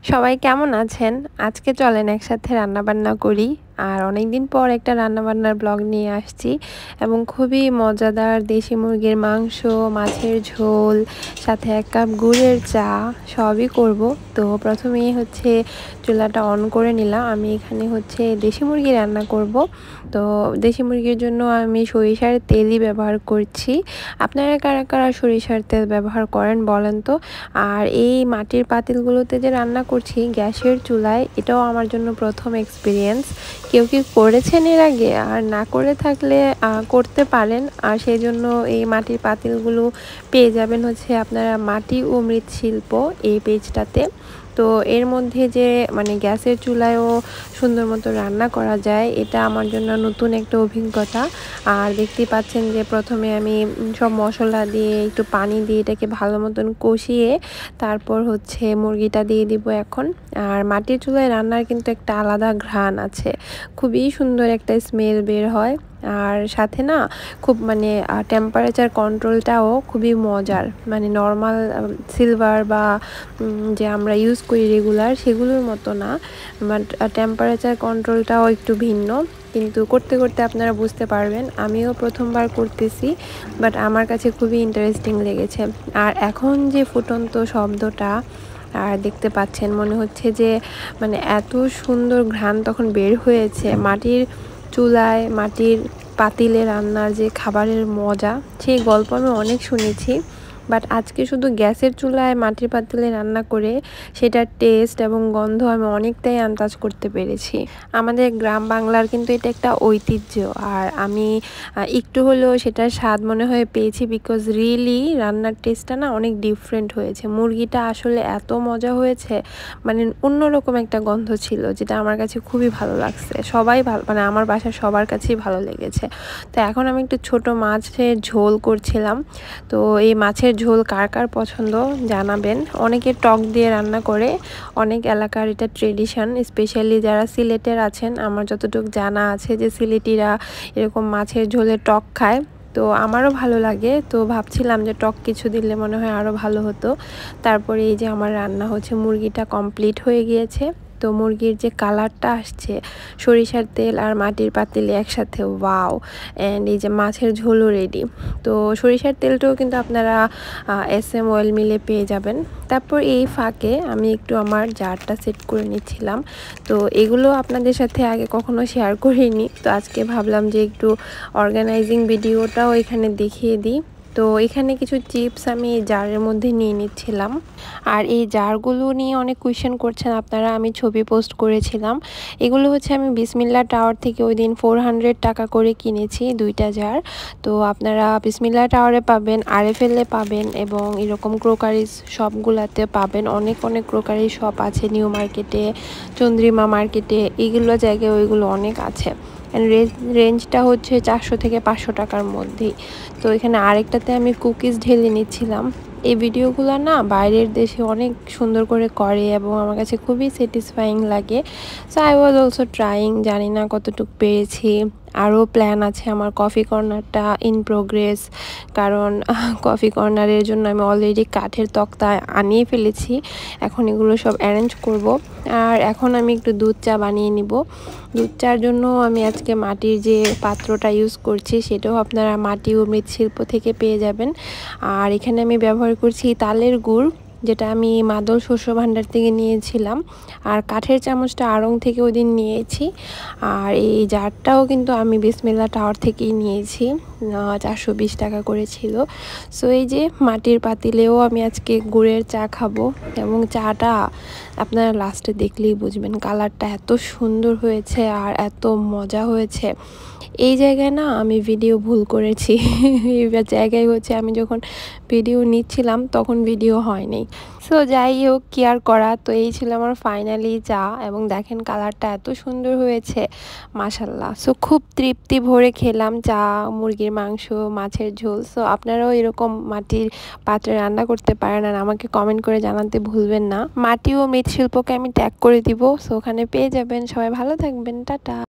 সবাই কেমন আছেন? আজকে চলেন একসাথে রান্নাবান্না করি। আর অনেকদিন পর একটা রান্নাবান্নার ব্লগ নিয়ে আসছি এবং খুবই মজাদার দেশি মুরগির মাংস, মাছের ঝোল, সাথে 1 কাপ গুড়ের চা সবই করব। তো প্রথমেই হচ্ছে চুলাটা অন করে নিলাম। আমি এখানে হচ্ছে দেশি মুরগি রান্না করব। তো দেশি মুরগির জন্য আমি সরিষার তেলই ব্যবহার করছি। আপনারা কারা কারা সরিষার তেল ব্যবহার করেন বলেন তো? আর এই মাটির পাতিলগুলোতে যে রান্না করছি গ্যাসের চুলায়, এটাও আমার জন্য প্রথম এক্সপিরিয়েন্স। কেউ কি করেছেন এর আগে? আর না করে থাকলে করতে পারেন। আর সেই জন্য এই মাটির পাতিলগুলো পেয়ে যাবেন হচ্ছে আপনারা মাটি ও মৃৎশিল্প এই পেজটাতে। তো এর মধ্যে যে মানে গ্যাসের চুলায়ও সুন্দর মতো রান্না করা যায়, এটা আমার জন্য নতুন একটা অভিজ্ঞতা। আর দেখতেই পাচ্ছেন যে প্রথমে আমি সব মশলা দিয়ে একটু পানি দিয়ে এটাকে ভালো মতন কষিয়ে তারপর হচ্ছে মুরগিটা দিয়ে দিব এখন। আর মাটির চুলায় রান্নার কিন্তু একটা আলাদা ঘ্রাণ আছে, খুবই সুন্দর একটা স্মেল বের হয়। আর সাথে না খুব মানে টেম্পারেচার কন্ট্রোলটাও খুবই মজার, মানে নর্মাল সিলভার বা যে আমরা ইউজ করি রেগুলার সেগুলোর মতো না, বাট টেম্পারেচার কন্ট্রোলটাও একটু ভিন্ন। কিন্তু করতে করতে আপনারা বুঝতে পারবেন। আমিও প্রথমবার করতেছি, বাট আমার কাছে খুবই ইন্টারেস্টিং লেগেছে। আর এখন যে ফুটন্ত শব্দটা আর দেখতে পাচ্ছেন, মনে হচ্ছে যে মানে এত সুন্দর ঘ্রাণ তখন বের হয়েছে। মাটির চুলায় মাটির পাতিলে রান্নার যে খাবারের মজা, সেই গল্প আমি অনেক শুনেছি, বাট আজকে শুধু গ্যাসের চুলায় মাটির পাতিলে রান্না করে সেটার টেস্ট এবং গন্ধ আমি অনেকটাই আন্দাজ করতে পেরেছি। আমাদের গ্রাম বাংলার কিন্তু এটা একটা ঐতিহ্য, আর আমি একটু হলেও সেটার স্বাদ মনে হয় পেয়েছি, বিকজ রিয়েলি রান্নার টেস্টটা না অনেক ডিফারেন্ট হয়েছে। মুরগিটা আসলে এত মজা হয়েছে, মানে অন্যরকম একটা গন্ধ ছিল, যেটা আমার কাছে খুবই ভালো লাগছে। সবাই ভালো, মানে আমার বাসার সবার কাছেই ভালো লেগেছে। তো এখন আমি একটু ছোট মাছের ঝোল করছিলাম। তো এই মাছের ঝোল কার কার পছন্দ জানাবেন। অনেকে টক দিয়ে রান্না করে, অনেক এলাকার এটা ট্রেডিশন, স্পেশালি যারা সিলেটের আছেন। আমার যতটুকু জানা আছে যে সিলেটিরা এরকম মাছের ঝোলে টক খায়। তো আমারও ভালো লাগে, তো ভাবছিলাম যে টক কিছু দিলে মনে হয় আরও ভালো হতো। তারপরে এই যে আমার রান্না হচ্ছে, মুরগিটা কমপ্লিট হয়ে গিয়েছে। তো মুরগির যে কালারটা আসছে সরিষার তেল আর মাটির পাতিলে একসাথে, ওয়াও। অ্যান্ড এই যে মাছের ঝোলও রেডি। তো সরিষার তেলটাও কিন্তু আপনারা SM অয়েল মিলে পেয়ে যাবেন। তারপর এই ফাঁকে আমি একটু আমার জারটা সেট করে নিচ্ছিলাম। তো এগুলো আপনাদের সাথে আগে কখনো শেয়ার করিনি, তো আজকে ভাবলাম যে একটু অর্গানাইজিং ভিডিওটাও এখানে দেখিয়ে দিই। তো এখানে কিছু চিপস আমি জারের মধ্যে নিয়ে নিচ্ছিলাম। আর এই জারগুলো নিয়ে অনেক কোয়েশ্চেন করছেন আপনারা, আমি ছবি পোস্ট করেছিলাম। এগুলো হচ্ছে আমি বিসমিল্লা টাওয়ার থেকে ওই দিন 400 টাকা করে কিনেছি 2টা জার। তো আপনারা বিসমিল্লা টাওয়ারে পাবেন, RFL-এ পাবেন, এবং এরকম ক্রোকারিজ শপগুলোতে পাবেন। অনেক অনেক ক্রোকারি শপ আছে নিউ মার্কেটে, চন্দ্রিমা মার্কেটে, এইগুলো জায়গায় ওইগুলো অনেক আছে। রেঞ্জটা হচ্ছে 400 থেকে 500 টাকার মধ্যেই। তো এখানে আরেকটাতে আমি কুকিজ ঢেলে নিচ্ছিলাম। এই ভিডিওগুলো না বাইরের দেশে অনেক সুন্দর করে করে এবং আমার কাছে খুবই স্যাটিসফাইং লাগে। So I was also trying, জানি না কতটুকু পেরেছি। আরও প্ল্যান আছে আমার, কফি কর্নারটা ইন প্রোগ্রেস, কারণ কফি কর্নারের জন্য আমি অলরেডি কাঠের তক্তা আনিয়ে ফেলেছি। এখন এগুলো সব অ্যারেঞ্জ করব। আর এখন আমি একটু দুধ চা বানিয়ে নিব। দুধ চার জন্য আমি আজকে মাটির যে পাত্রটা ইউজ করছি সেটাও আপনারা মাটি ও মৃৎশিল্প থেকে পেয়ে যাবেন। আর এখানে আমি ব্যবহার করছি তালের গুড়, যেটা আমি মাদল শস্য ভাণ্ডার থেকে নিয়েছিলাম। আর কাঠের চামচটা আড়ং থেকে ওই দিন নিয়েছি। আর এই জারটাও কিন্তু আমি বিসমিল্লা টাওয়ার থেকেই নিয়েছি, 420 টাকা করেছিল। সো এই যে মাটির পাতিলেও আমি আজকে গুড়ের চা খাবো, এবং চাটা আপনারা লাস্টে দেখলেই বুঝবেন কালারটা এত সুন্দর হয়েছে আর এত মজা হয়েছে। এই জায়গায় না আমি ভিডিও ভুল করেছি। এই জায়গায় হচ্ছে আমি যখন ভিডিও নিচ্ছিলাম তখন ভিডিও হয়নি। সো যাই হোক, কি আর করা। তো এই ছিল আমার ফাইনালি চা, এবং দেখেন কালারটা এত সুন্দর হয়েছে, মাশাল্লাহ। সো খুব তৃপ্তি ভরে খেলাম চা, মুরগির মাংস, মাছের ঝোল। সো আপনারাও এরকম মাটির পাত্রে রান্না করতে পারেন, আর আমাকে কমেন্ট করে জানাতে ভুলবেন না। মাটি ও মৃৎশিল্পকে আমি ট্যাগ করে দিব, সো ওখানে পেয়ে যাবেন। সবাই ভালো থাকবেন, টাটা।